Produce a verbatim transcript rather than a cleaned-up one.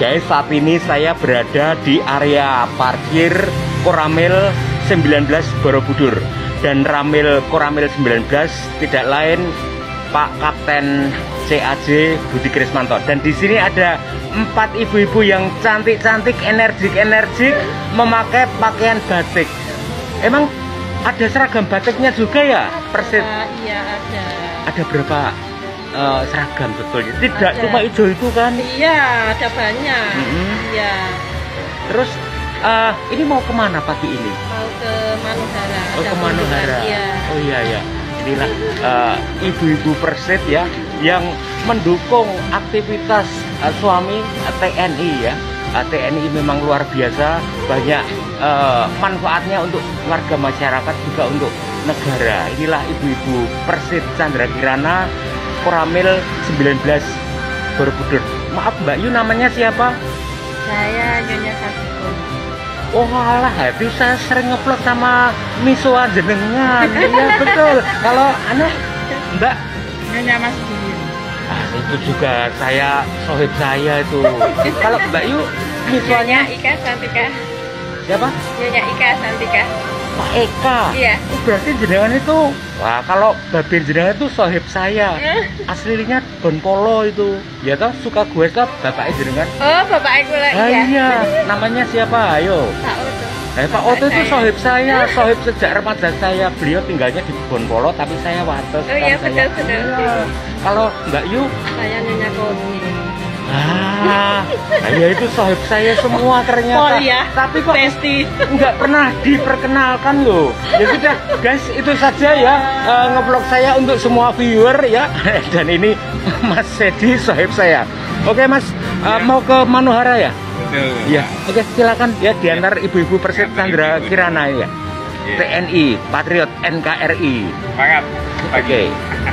guys, saat ini saya berada di area parkir Koramil sembilan belas Borobudur. Dan Ramil Koramil sembilan belas tidak lain Pak Kapten C A J Budi Krismanto. Dan di sini ada empat ibu-ibu yang cantik-cantik, energik-energik memakai pakaian batik. Emang ada seragam batiknya juga ya, Persit? Uh, iya ada. Ada berapa uh, seragam sebetulnya? Tidak Ada. cuma hijau itu kan? Iya, ada banyak. Mm-hmm. Iya. Terus uh, ini mau kemana pagi ini? Mau ke Manuhara. Oh, ada ke Manuhara. Iya. Oh iya ya. Inilah uh, ibu-ibu Persit ya yang mendukung aktivitas uh, suami uh, T N I ya. Uh, T N I memang luar biasa, banyak uh, manfaatnya untuk warga masyarakat juga untuk negara. Inilah ibu-ibu Persit Chandra Kirana Koramil sembilan belas Borobudur. Maaf Mbak Yu, namanya siapa? Saya Nyonya Sasiko. Oh alah, itu saya sering ngeplok sama Miswa jenengan. Iya betul. Kalau aneh Mbak Nyonya Mas Budi. ah, itu juga saya, sohib saya itu. Kalau Mbak Yu Miswanya Nyonya Ika Santika. siapa? Nyonya Ika Santika. Pak Eka. Iya. Oh, berarti jenengan itu, wah kalau babin jenengan itu sohib saya. Aslinya Bonpolo itu. Ya toh suka gue toh bapaknya jenengan. Oh, Bapak Eko lah. Ah, Iya. iya. Namanya siapa? Ayo. Pak Oto. Eh, Pak Oto itu sohib saya, sohib sejak remaja saya. Beliau tinggalnya di Bonpolo, tapi saya wates. Oh iya, kan saya. betul, betul. Iya. Kalau Mbak Yu, Saya Nyonya Komi. ah, ya itu sohib saya semua ternyata. Oh iya. Tapi kok Besti. nggak pernah diperkenalkan loh. Ya sudah, guys, itu saja ya uh, ngevlog saya untuk semua viewer ya. Dan ini Mas Sedi, sohib saya. Oke Mas, uh, mau ke Manuhara ya? Betul. Ya, oke silakan ya diantar ibu-ibu Persit Chandra Kirana ya. Iya. T N I, Patriot N K R I. Semangat. Oke.